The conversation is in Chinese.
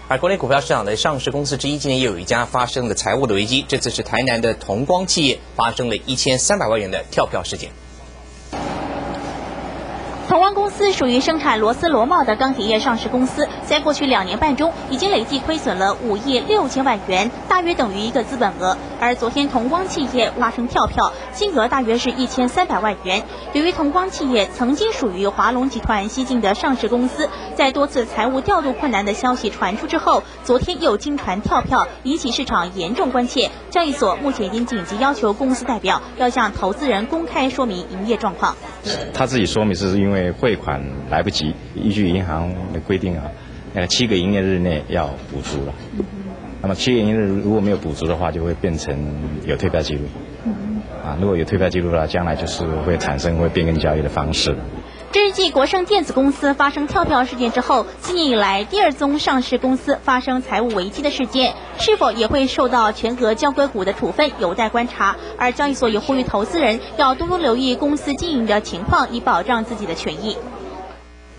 而国内股票市场的上市公司之一，今年也有一家发生了财务的危机，这次是台南的同光企业发生了1300万元的跳票事件。 同光公司属于生产螺丝螺帽的钢铁业上市公司，在过去2年半中已经累计亏损了5亿6千万元，大约等于一个资本额。而昨天同光企业发生跳票，金额大约是1300万元。由于同光企业曾经属于华龙集团西进的上市公司，在多次财务调度困难的消息传出之后，昨天又经传跳票，引起市场严重关切。交易所目前已经紧急要求公司代表要向投资人公开说明营业状况。 他自己说明是因为汇款来不及，依据银行的规定7个营业日内要补足了。那么7个营业日如果没有补足的话，就会变成有退票记录。如果有退票记录的话，将来就是会产生变更交易的方式。 这是继国盛电子公司发生跳票事件之后，今年以来第二宗上市公司发生财务危机的事件，是否也会受到全额交割股的处分，有待观察。而交易所也呼吁投资人要多多留意公司经营的情况，以保障自己的权益。